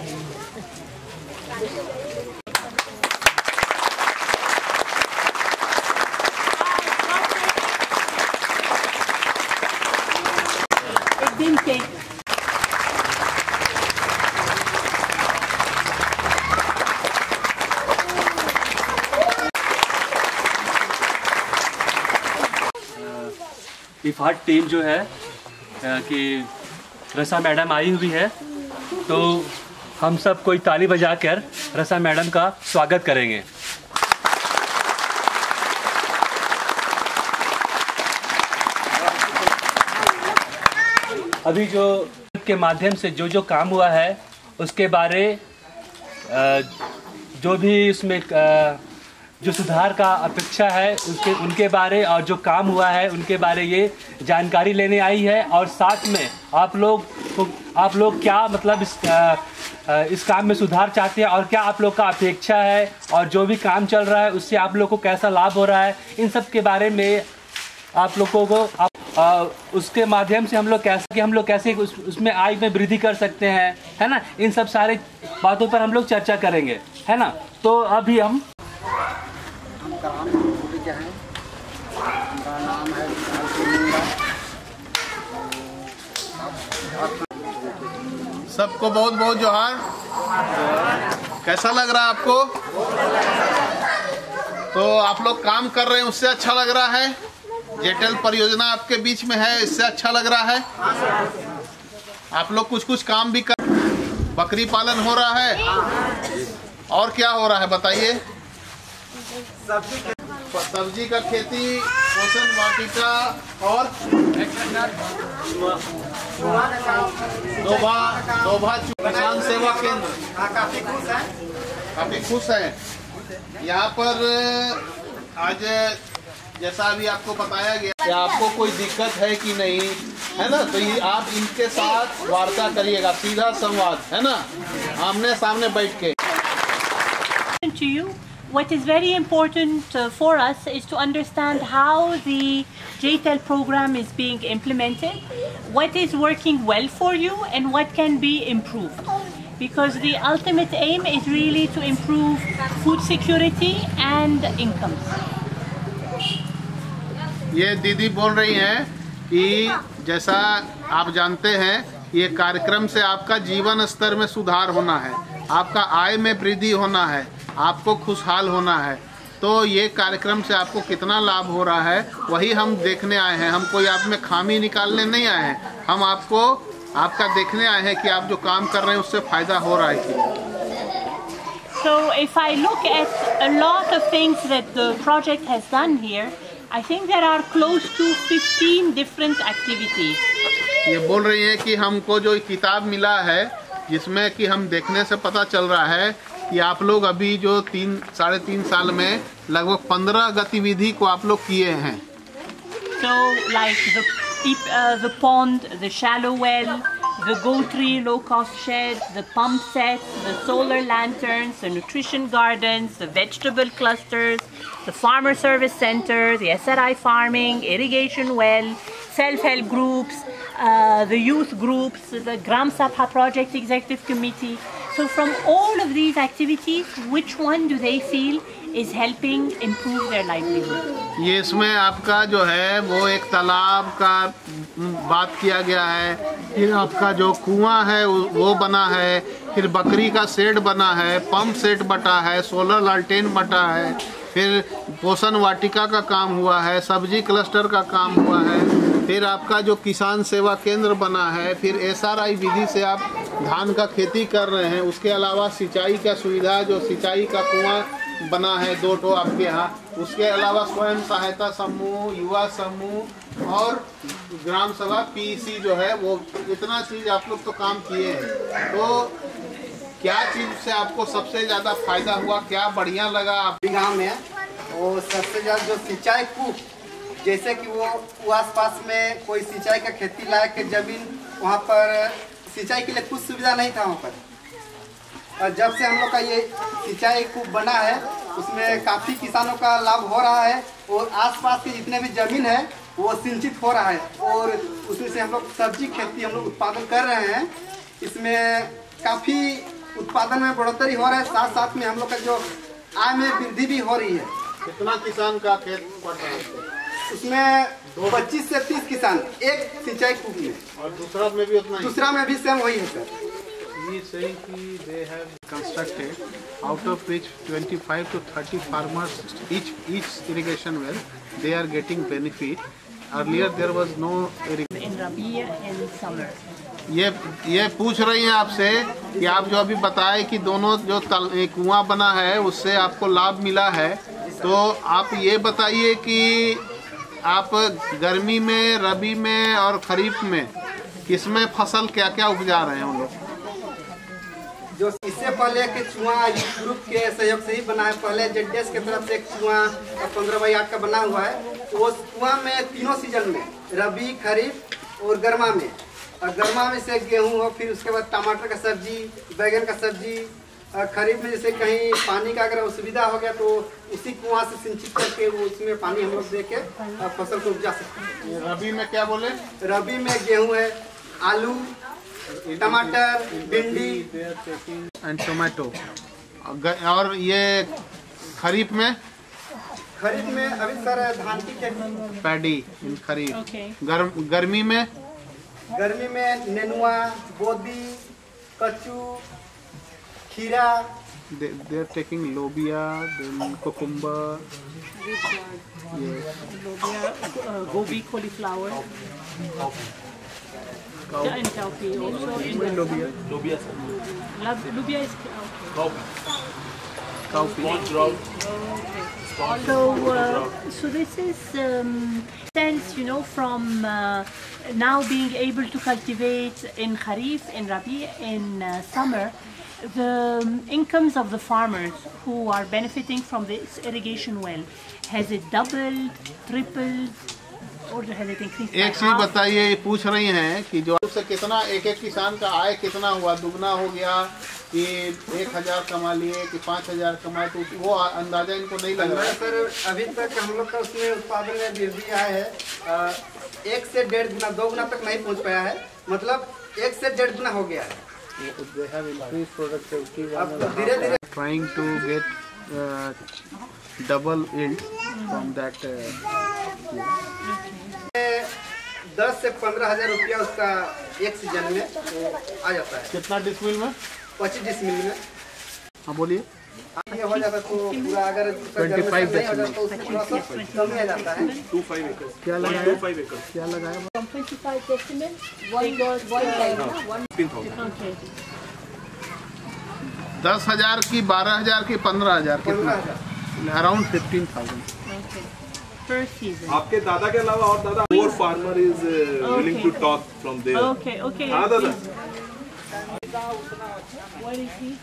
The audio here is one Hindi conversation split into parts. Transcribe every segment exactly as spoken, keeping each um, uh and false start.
It didn't take. इफ़ाट टीम जो है कि रसा मैडम आई हुई है, तो हम सब कोई ताली बजाकर रसा मैडम का स्वागत करेंगे। अभी जो के माध्यम से जो जो काम हुआ है उसके बारे जो भी उसमें जो सुधार का अपेक्षा है उसके उनके बारे और जो काम हुआ है उनके बारे ये जानकारी लेने आई है। और साथ में आप लोग आप लोग क्या मतलब इस इस काम में सुधार चाहते हैं और क्या आप लोग का अपेक्षा है और जो भी काम चल रहा है उससे आप लोग को कैसा लाभ हो रहा है, इन सब के बारे में आप लोगों को आप आ, उसके माध्यम से हम लोग कैसे कि हम लोग कैसे उस, उसमें आय में वृद्धि कर सकते हैं, है ना। इन सब सारे बातों पर हम लोग चर्चा करेंगे, है ना। तो अभी हम क्या है, हमारा नाम है सबको बहुत बहुत जोहार। कैसा लग रहा है आपको? तो आप लोग काम कर रहे हैं उससे अच्छा लग रहा है? जेटेल परियोजना आपके बीच में है इससे अच्छा लग रहा है? आप लोग कुछ कुछ काम भी कर, बकरी पालन हो रहा है और क्या हो रहा है बताइए? सब्जी का खेती, पोषण वाटिका और दोभा दोभा किसान सेवा केंद्र। काफी खुश है काफी खुश है यहाँ पर। आज जैसा अभी आपको बताया गया कि आपको कोई दिक्कत है कि नहीं, है ना, तो ये आप इनके साथ वार्ता करिएगा, सीधा संवाद, है ना, आमने सामने बैठ के। To you, what is very important uh, for us is to understand how the J T E L program is being implemented, what is working well for you and what can be improved. Because the ultimate aim is really to improve food security and income. ये दीदी बोल रही हैं कि जैसा आप जानते हैं ये कार्यक्रम से आपका जीवन स्तर में सुधार होना है, आपका आय में वृद्धि होना है, आपको खुशहाल होना है। तो ये कार्यक्रम से आपको कितना लाभ हो रहा है वही हम देखने आए हैं। हम कोई आप में खामी निकालने नहीं आए हैं, हम आपको आपका देखने आए हैं कि आप जो काम कर रहे हैं उससे फायदा हो रहा है कि। So if I look at a lot of things that the project has done here, I think there are close to fifteen different activities. ये बोल रही है कि हमको जो किताब मिला है जिसमें कि हम देखने से पता चल रहा है कि आप लोग अभी जो तीन साढ़े तीन साल में लगभग पंद्रह गतिविधि को आप लोग किए हैं। So like the uh, the pond, the shallow well, the GoTree low-cost shed, the pump sets, the solar lanterns, the nutrition gardens, the vegetable clusters, the farmer service center, the S R I farming, irrigation well, self-help groups, uh, the youth groups, the Gram Sabha project executive committee. So from all of these activities, which one do they feel is helping improve their livelihood? ये इसमें आपका जो है वो एक तालाब का बात किया गया है, फिर आपका जो कुआं है वो बना है, फिर बकरी का शेड बना है, पंप सेट बटा है, सोलर लालटेन बटा है, फिर पोषण वाटिका का काम हुआ है, सब्जी क्लस्टर का काम हुआ है, फिर आपका जो किसान सेवा केंद्र बना है, फिर एस आर आई विधि से आप धान का खेती कर रहे हैं। उसके अलावा सिंचाई का सुविधा जो सिंचाई का कुआं बना है दो ठो आपके यहाँ, उसके अलावा स्वयं सहायता समूह, युवा समूह और ग्राम सभा पी ई सी जो है वो, इतना चीज़ आप लोग तो काम किए हैं। तो क्या चीज़ से आपको सबसे ज़्यादा फायदा हुआ, क्या बढ़िया लगा आप गाँव में? वो सबसे ज़्यादा जो सिंचाई कूप, जैसे कि वो, वो आस पास में कोई सिंचाई का खेती लायक जमीन, वहाँ पर सिंचाई के लिए कुछ सुविधा नहीं था वहाँ पर। और जब से हम लोग का ये सिंचाई कूप बना है उसमें काफ़ी किसानों का लाभ हो रहा है और आसपास के जितने भी ज़मीन है वो सिंचित हो रहा है और उसमें से हम लोग सब्जी खेती हम लोग उत्पादन कर रहे हैं। इसमें काफ़ी उत्पादन में बढ़ोतरी हो रहा है, साथ साथ में हम लोग का जो आय में वृद्धि भी हो रही है। कितना किसान का खेत पड़ता है? उसमें पच्चीस से तीस किसान एक सिंचाई कूप में, और दूसरा में भी उतना ही? दूसरा में भी सेम वही है सर। We say कि they have constructed out of which twenty-five to thirty farmers each each irrigation well they are getting benefit. Earlier there was no irrigation. In Rabi and summer. ये ये पूछ रही हैं आपसे कि आप जो अभी बताए कि दोनों जो तल कुआं बना है उससे आपको लाभ मिला है, तो आप ये बताइए कि आप गर्मी में, रबी में और खरीफ में किसमें फसल क्या क्या उपजा रहे हैं उन लोग? जो इससे पहले के कुआं ग्रुप के सहयोग से ही बना है। पहले जेडएस के तरफ से एक कुआं पंद्रह बाई आठ का बना हुआ है। वो कुआं में तीनों सीजन में, रबी, खरीफ और गर्मा में, और गर्मा में से गेहूं हो, फिर उसके बाद टमाटर का सब्जी, बैगन का सब्जी, और खरीफ में जैसे कहीं पानी का अगर असुविधा हो गया तो उसी कुआं से सिंचित करके वो उसमें पानी हम लोग दे के फसल को उपजा सकते हैं। रबी में क्या बोले? रबी में गेहूं है, आलू, टमाटर, भिंडी एंड टोमेटो। और ये खरीफ में? खरीफ में अभी सर धान की खेती, पैडी इन खरीफ। Okay. गर्म गर्मी में? गर्मी में नेनुआ, बोदी, कच्चू, खीरा। they, they are taking lobia, then cucumber, Lobia, uh, gobi, cauliflower. Yeah, and cowpea also. In the, lobia, लोबिया lab- lubia is okay. cowpea. So, uh, so this is um, sense, you know, from uh, now being able to cultivate in Kharif, in Rabi, in uh, summer, the um, incomes of the farmers who are benefiting from this irrigation well, has it doubled, tripled, or has it increased by एक चीज half? बताइए, ये पूछ रही हैं कि जो से कितना एक एक किसान का आय कितना हुआ, दुगना हो गया कि एक हजार कमा लिए कि पाँच हजार कमाए, तो वो अंदाजा इनको नहीं लग रहा है। सर अभी तक हम लोग का उसमें उत्पादन में वृद्धि आया है, अ, एक से डेढ़ गुना, दो गुना तक नहीं पहुंच पाया है, मतलब एक से डेढ़ गुना हो गया है। They have increased productivity. अब धीरे धीरे Trying to get uh, double yield from that. Uh, दस से पंद्रह हजार रुपया उसका एक सीजन में आ जाता है। कितना डिसमिल में? पच्चीस डिसमिल में। हाँ बोलिए। ये हो जाता तो पूरा अगर पच्चीस नहीं हो जाता तो उसमें थोड़ा सा कम आ जाता है। क्या लगाया? क्या लगाया? From twenty-five decimals, one was one line, no? one. Okay. दस हजार की, बारह हजार की, पंद्रह हजार पंद्रह कितना? हजार। Around fifteen thousand. Okay. Per season. आपके दादा के अलावा और दादा more farmer is willing to talk from there. Okay, okay. हाँ दादा। What is he?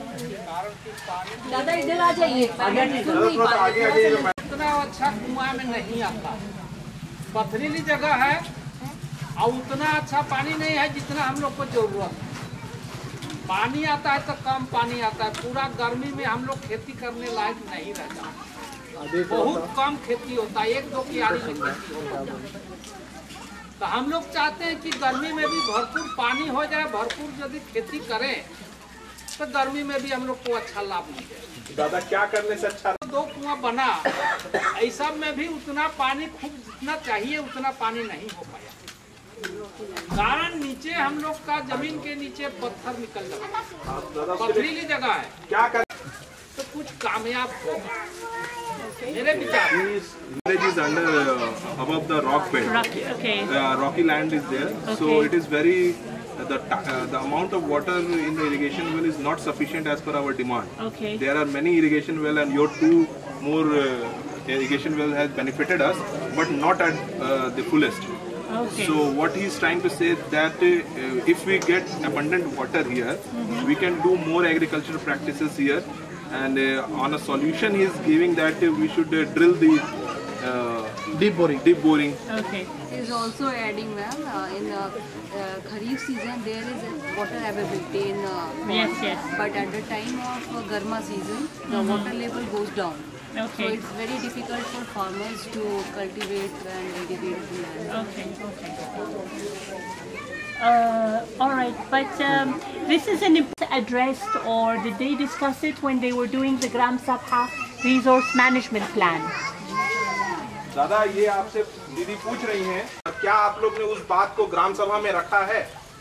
दादा इधर आ जाइए, सुन नहीं पा रहे। उतना अच्छा कुआं में नहीं आता, पथरीली जगह है और उतना अच्छा पानी नहीं है जितना हम लोग को जरूरत है। पानी आता है तो कम पानी आता है, पूरा गर्मी में हम लोग खेती करने लायक नहीं रहता, बहुत कम खेती होता है, एक दो क्यारी में खेती होता है। तो हम लोग चाहते हैं कि गर्मी में भी भरपूर पानी हो जाए, भरपूर यदि खेती करें तो गर्मी में भी हम लोग को अच्छा लाभ मिले। दादा क्या करने से अच्छा? दो कुआं बना, ऐसा में भी उतना पानी खूब जितना चाहिए उतना पानी नहीं हो पाया, कारण नीचे हम लोग का जमीन के नीचे पत्थर निकल जाता है, पथरीली जगह है, क्या कर? तो कुछ कामयाब होगा मेरे विचार। Village is under uh, above the rock bed. Rocky, okay. Uh, rocky land is there, so Okay. it is very uh, the ta- uh, the amount of water in the irrigation well is not sufficient as per our demand. Okay. There are many irrigation well, and your two more uh, irrigation well has benefited us, but not at uh, the fullest. Okay. So what he is trying to say is that uh, if we get abundant water here, we can do more agricultural practices here. And uh, on a solution, he is giving that uh, we should uh, drill the uh, deep boring. deep boring. Okay. is also adding, ma'am, uh, in uh, uh, Kharif season there is a water availability in uh, Yes, pond. yes. But at the time of uh, Garma season, the water level goes down. Okay. So it's very difficult for farmers to cultivate and irrigate the land. Okay, okay. Uh, all right, but um, this is an important addressed, or did they discuss it when they were doing the Gram Sabha resource management plan? दादा, ये आपसे दीदी पूछ रही हैं, क्या आप लोग ने उस बात को ग्राम सभा में रखा है?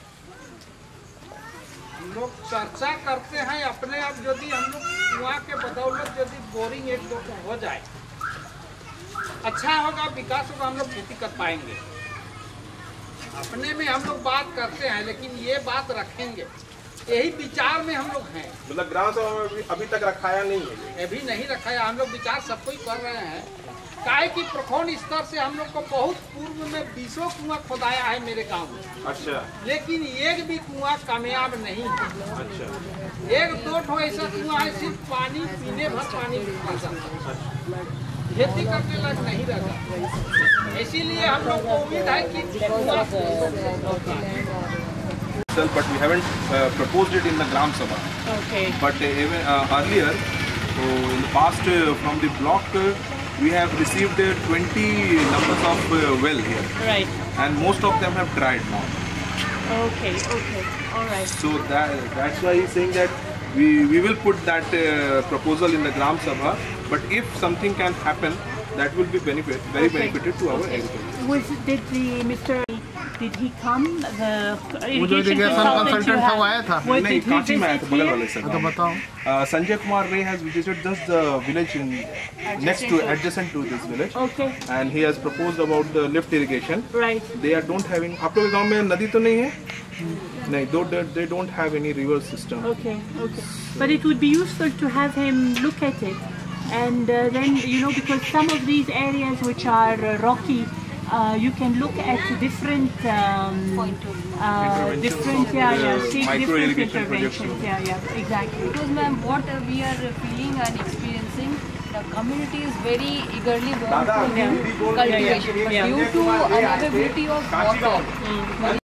हम लोग चर्चा करते हैं अपने आप, यदि हम लोग कुआं के बदौलत यदि बोरिंग एक दो हो जाए, अच्छा होगा, विकास होगा, हम लोग खेती कर पाएंगे। अपने में हम लोग बात करते हैं, लेकिन ये बात रखेंगे, यही विचार में हम लोग हैं। मतलब ग्राम सभा में अभी, अभी तक रखाया नहीं है? ये भी नहीं रखाया, हम लोग विचार सबको ही कर रहे हैं। काहे कि प्रखंड स्तर से हम लोग को बहुत पूर्व में बीसों कुआं खोदाया है मेरे गांव में। अच्छा। लेकिन एक भी कुआं कामयाब नहीं है। अच्छा। एक दो ठो ऐसा कुआं है, सिर्फ पानी पीने भर पानी निकल जाता है, खेती करने लायक नहीं रहता। इसीलिए हम लोग को उम्मीद है कि but we haven't uh, proposed it in the Gram Sabha. Okay. But uh, even uh, earlier, so in the past, uh, from the block, uh, we have received uh, twenty numbers of uh, well here. Right. And most of them have dried now. Okay, okay, all right. So that that's why he's saying that we, we will put that uh, proposal in the Gram Sabha. But if something can happen, that will be benefit, very Okay. benefited to our Okay. agriculture. Was did the Mister Did he come? The वो जो irrigation irrigation consultant you consultant था, had? वो आया था? Was- नहीं, did he कांची में आया था, visit बगल here? वाले से। तो बताओ। Uh, Sanjay Kumar Ray has visited just the village in next to adjacent to this village, Okay, and he has proposed about the lift irrigation. right. They are don't having. आप लोग के गांव में नदी तो नहीं है? नहीं, though they, they don't have any river system. Okay, okay. But it would be useful to have him look at it. And uh, then, you know, because some of these areas which are uh, rocky, uh, you can look at different, um, uh, different, yeah, yeah, see micro different irrigation projects. interventions. Yeah, yeah, exactly. Because ma'am, what uh, we are feeling and experiencing, the community is very eagerly want दादा, to do हिंदी बोल रही है, cultivation, but ये due संजय to कुमार रे आए थे, unavailability of कांची गांव water, में।